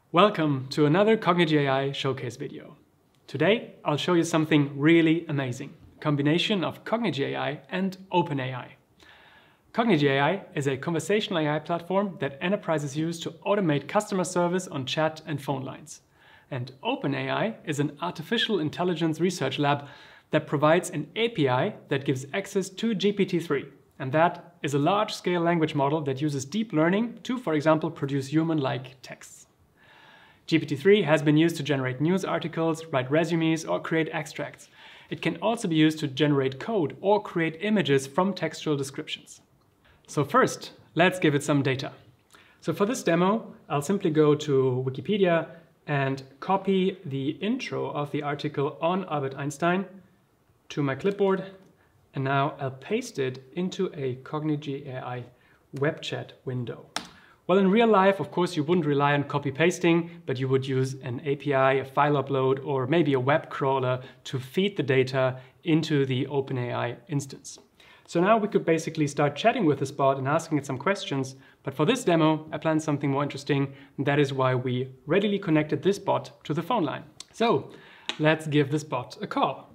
Welcome to another Cognigy.AI showcase video. Today, I'll show you something really amazing, a combination of Cognigy.AI and OpenAI. Cognigy.AI is a conversational AI platform that enterprises use to automate customer service on chat and phone lines. And OpenAI is an artificial intelligence research lab that provides an API that gives access to GPT-3. And that is a large-scale language model that uses deep learning to, for example, produce human-like texts. GPT-3 has been used to generate news articles, write resumes, or create extracts. It can also be used to generate code or create images from textual descriptions. So first, let's give it some data. So for this demo, I'll simply go to Wikipedia and copy the intro of the article on Albert Einstein to my clipboard. And now I'll paste it into a Cognigy.AI web chat window. Well, in real life, of course, you wouldn't rely on copy-pasting, but you would use an API, a file upload, or maybe a web crawler to feed the data into the OpenAI instance. So now we could basically start chatting with this bot and asking it some questions. But for this demo, I planned something more interesting, and that is why we readily connected this bot to the phone line. So let's give this bot a call.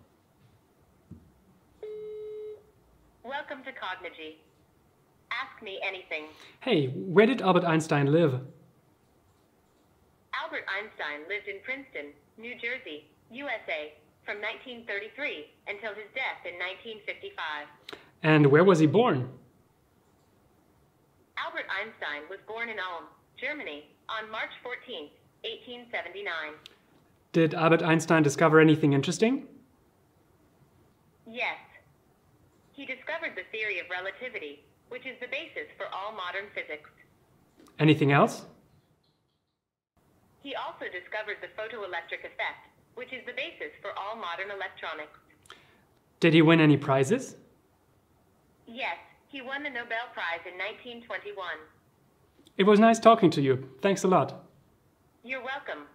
Welcome to Cognigy. Ask me anything. Hey, where did Albert Einstein live? Albert Einstein lived in Princeton, New Jersey, USA, from 1933 until his death in 1955. And where was he born? Albert Einstein was born in Ulm, Germany, on March 14, 1879. Did Albert Einstein discover anything interesting? Yes. He discovered the theory of relativity, which is the basis for all modern physics. Anything else? He also discovered the photoelectric effect, which is the basis for all modern electronics. Did he win any prizes? Yes, he won the Nobel Prize in 1921. It was nice talking to you. Thanks a lot. You're welcome.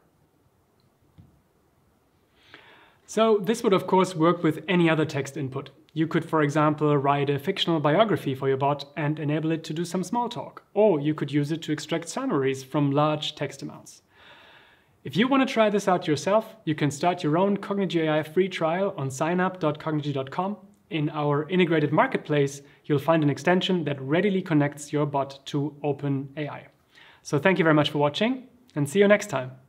So this would of course work with any other text input. You could, for example, write a fictional biography for your bot and enable it to do some small talk. Or you could use it to extract summaries from large text amounts. If you want to try this out yourself, you can start your own Cognigy.AI free trial on signup.cognigy.com. In our integrated marketplace, you'll find an extension that readily connects your bot to OpenAI. So thank you very much for watching and see you next time.